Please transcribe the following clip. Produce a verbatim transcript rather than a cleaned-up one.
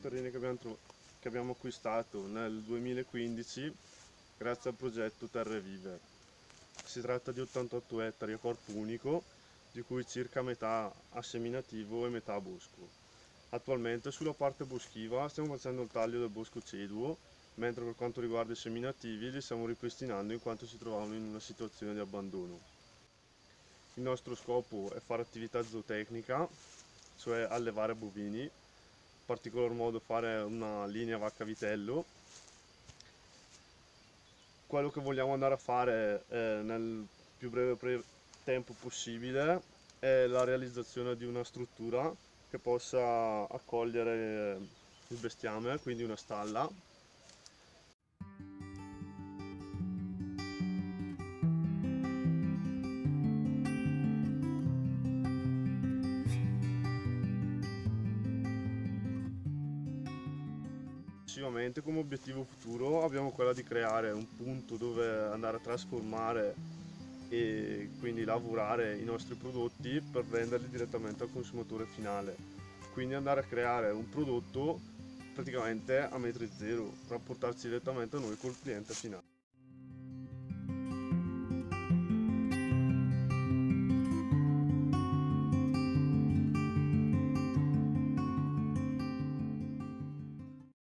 terreni che abbiamo, tro- che abbiamo acquistato nel duemilaquindici grazie al progetto Terre Vive. Si tratta di ottantotto ettari a corpo unico, di cui circa metà a seminativo e metà a bosco. Attualmente sulla parte boschiva stiamo facendo il taglio del bosco ceduo, mentre per quanto riguarda i seminativi li stiamo ripristinando in quanto si trovavano in una situazione di abbandono. Il nostro scopo è fare attività zootecnica, cioè allevare bovini, in particolar modo fare una linea vacca-vitello. Quello che vogliamo andare a fare eh, nel più breve pre- tempo possibile è la realizzazione di una struttura che possa accogliere il bestiame, quindi una stalla. Successivamente, come obiettivo futuro, abbiamo quella di creare un punto dove andare a trasformare e quindi lavorare i nostri prodotti per venderli direttamente al consumatore finale. Quindi andare a creare un prodotto praticamente a metri zero, rapportarci direttamente a noi col cliente finale.